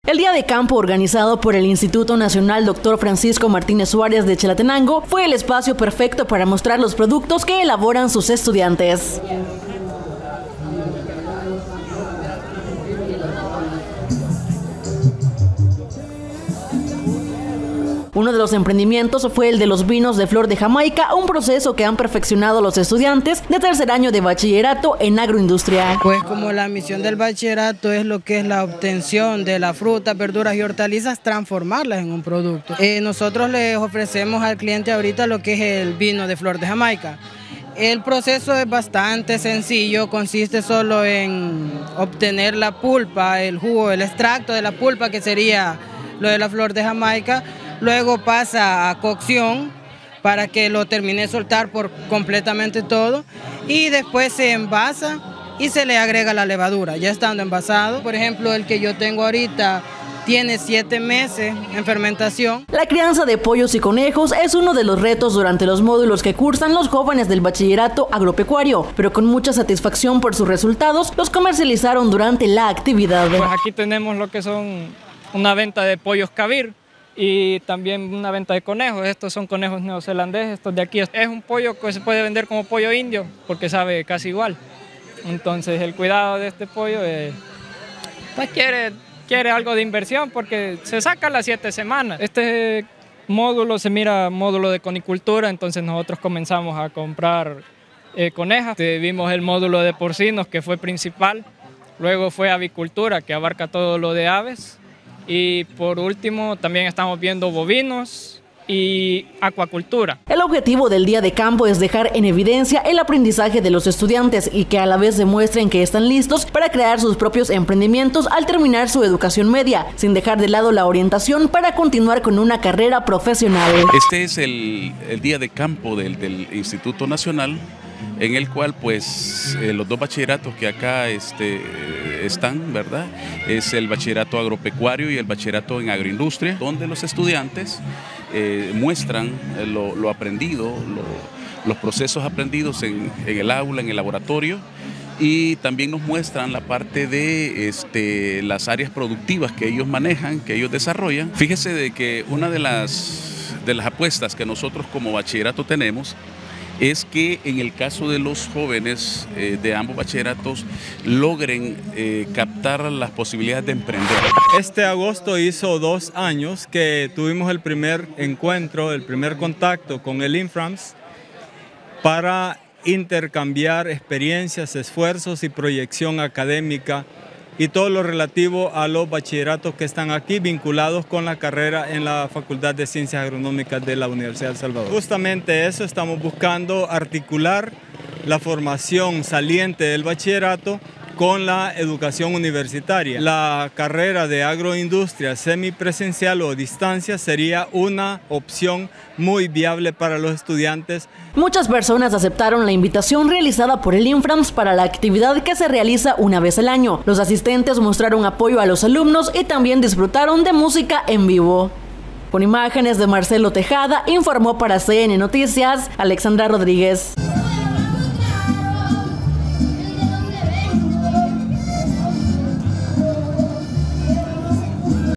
El día de campo organizado por el Instituto Nacional Dr. Francisco Martínez Suárez de Chalatenango fue el espacio perfecto para mostrar los productos que elaboran sus estudiantes. Uno de los emprendimientos fue el de los vinos de flor de Jamaica, un proceso que han perfeccionado los estudiantes de tercer año de bachillerato en agroindustria. Pues como la misión del bachillerato es lo que es la obtención de las frutas, verduras y hortalizas, transformarlas en un producto. Nosotros les ofrecemos al cliente ahorita lo que es el vino de flor de Jamaica. El proceso es bastante sencillo, consiste solo en obtener la pulpa, el jugo, el extracto de la pulpa, que sería lo de la flor de Jamaica. Luego pasa a cocción para que lo termine de soltar por completamente todo y después se envasa y se le agrega la levadura, ya estando envasado. Por ejemplo, el que yo tengo ahorita tiene 7 meses en fermentación. La crianza de pollos y conejos es uno de los retos durante los módulos que cursan los jóvenes del bachillerato agropecuario, pero con mucha satisfacción por sus resultados, los comercializaron durante la actividad. Pues aquí tenemos lo que son una venta de pollos cabir y también una venta de conejos. Estos son conejos neozelandeses, estos de aquí. Es un pollo que se puede vender como pollo indio porque sabe casi igual. Entonces el cuidado de este pollo pues quiere algo de inversión porque se saca a las 7 semanas. Este módulo se mira módulo de conicultura, entonces nosotros comenzamos a comprar conejas. Vimos el módulo de porcinos que fue principal, luego fue avicultura que abarca todo lo de aves. Y por último también estamos viendo bovinos y acuacultura. El objetivo del día de campo es dejar en evidencia el aprendizaje de los estudiantes y que a la vez demuestren que están listos para crear sus propios emprendimientos al terminar su educación media, sin dejar de lado la orientación para continuar con una carrera profesional. Este es el día de campo del Instituto Nacional, en el cual pues los dos bachilleratos que acá están, ¿verdad? Es el bachillerato agropecuario y el bachillerato en agroindustria, donde los estudiantes muestran lo aprendido, los procesos aprendidos en el aula, en el laboratorio, y también nos muestran la parte de las áreas productivas que ellos manejan, que ellos desarrollan. Fíjese de que una de las apuestas que nosotros como bachillerato tenemos es que en el caso de los jóvenes de ambos bachilleratos logren captar las posibilidades de emprender. Este agosto hizo 2 años que tuvimos el primer encuentro, el primer contacto con el Inframs para intercambiar experiencias, esfuerzos y proyección académica y todo lo relativo a los bachilleratos que están aquí vinculados con la carrera en la Facultad de Ciencias Agronómicas de la Universidad de El Salvador. Justamente eso, estamos buscando articular la formación saliente del bachillerato con la educación universitaria. La carrera de agroindustria semipresencial o a distancia sería una opción muy viable para los estudiantes. Muchas personas aceptaron la invitación realizada por el Inframs para la actividad que se realiza una vez al año. Los asistentes mostraron apoyo a los alumnos y también disfrutaron de música en vivo. Con imágenes de Marcelo Tejada, informó para CN Noticias, Alexandra Rodríguez.